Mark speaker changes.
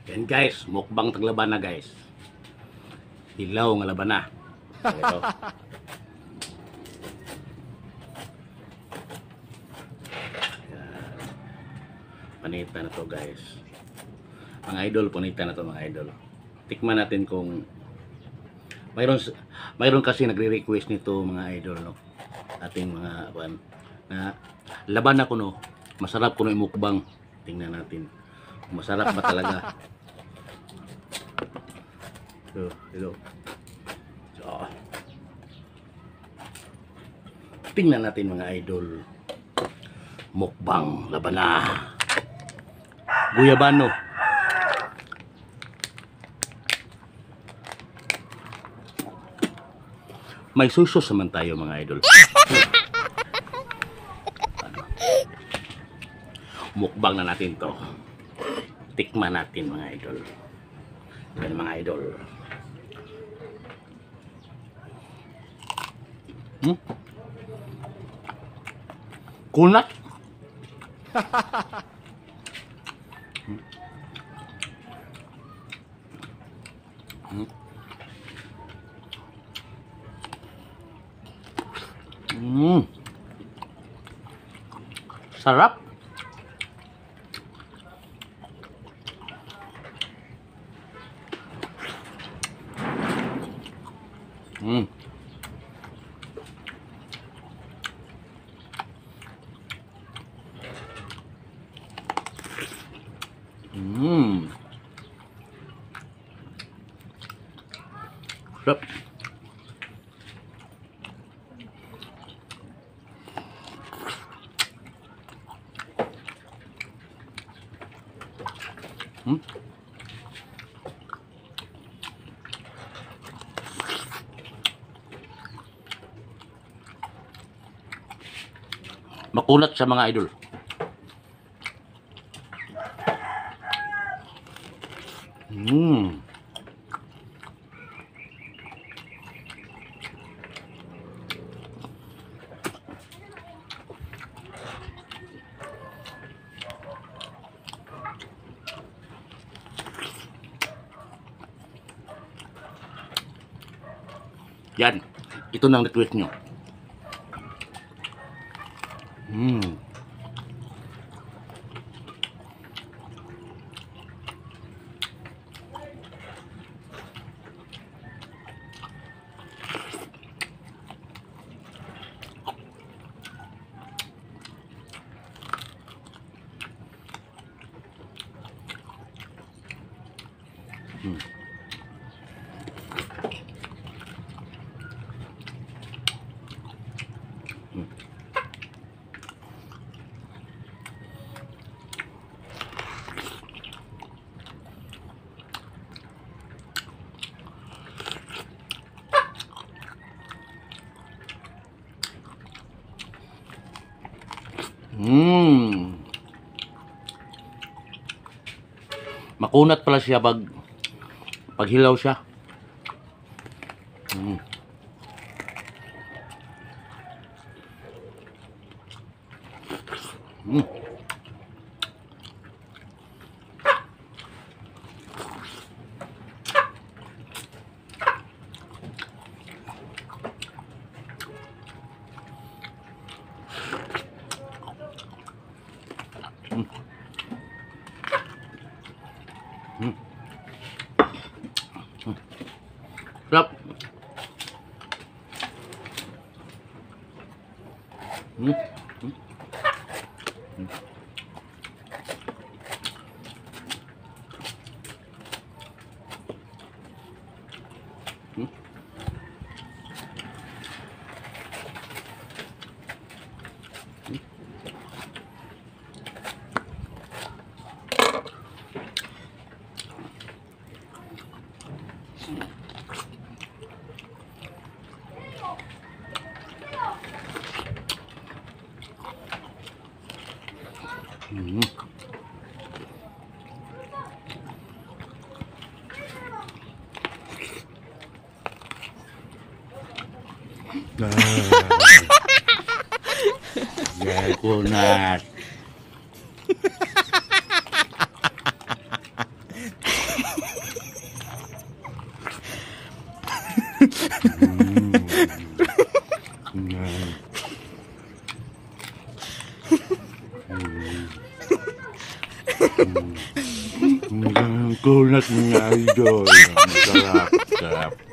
Speaker 1: Yan guys, mukbang taglaban na guys. Hilaw nga laban na. Ito. Panita na to guys. Mga idol, panita na to mga idol. Tikman natin kung mayroon kasi nagre-request nito mga idol, no. Ating mga na laban ako, no. Masarap kuno imukbang. Tingnan natin. Masarap ba talaga? So, hello. So, tingnan natin mga idol. Mukbang laban na. Guyabano. May susos naman tayo mga idol. Ano? Mukbang na natin to. Tikman natin mga idol. Yan mga idol. Kunat. Sarap. Sarap. Makunat sa mga idol. Yan. Ito nang request nyo. Makunat pala siya pag hilaw siya. Sarap. Kunat. Kunat mga idol. Sarap, sarap.